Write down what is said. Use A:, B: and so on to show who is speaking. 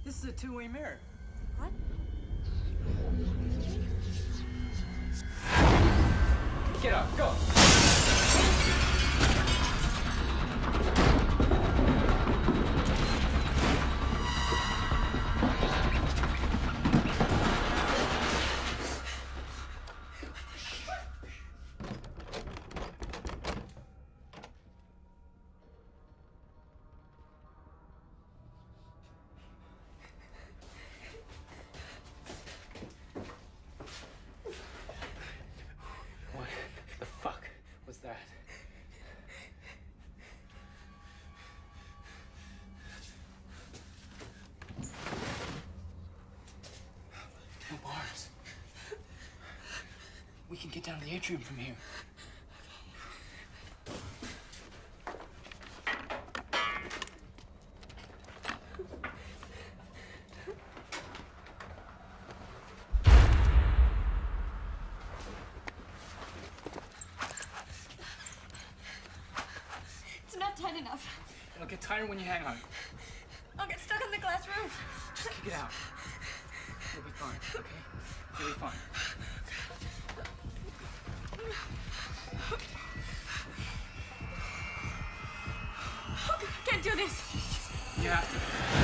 A: This is a two-way mirror.
B: What?
A: Get up, go! What the fuck was that? No bars. We can get down to the atrium from here.
B: It's not tight enough.
A: It'll get tighter when you hang on.
B: I'll get stuck on the glass roof.
A: Just kick it out. You'll be fine, okay? You'll be fine.
B: I can't do this.
A: You have to.